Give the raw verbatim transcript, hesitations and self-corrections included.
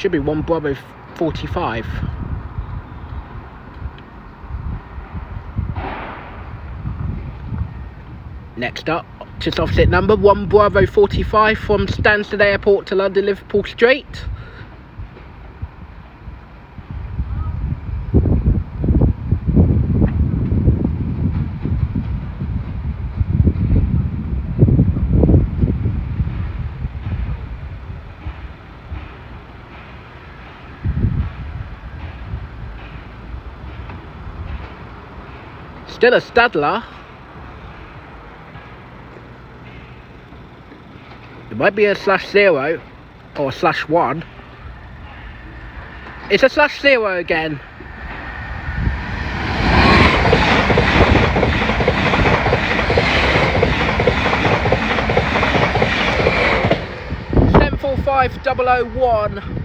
Should be one Bravo forty-five. Next up, just opposite number, one Bravo forty-five from Stansted Airport to London Liverpool Street. Still a Stadler. It might be a slash zero or a slash one. It's a slash zero again. seven four five double oh one.